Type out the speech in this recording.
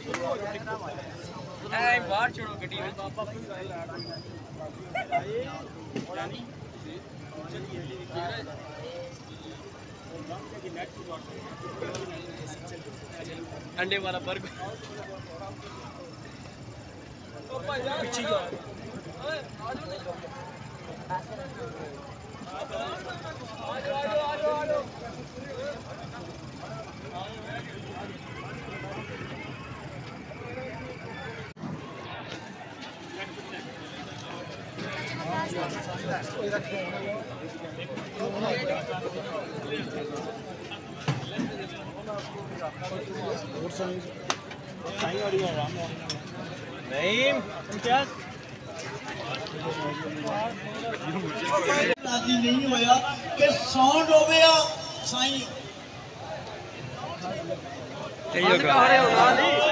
बाहर छोड़ो गड्डी में अंडे वाला बर्गर पीछे राजी नहीं होया कि साउंड हो गया साईं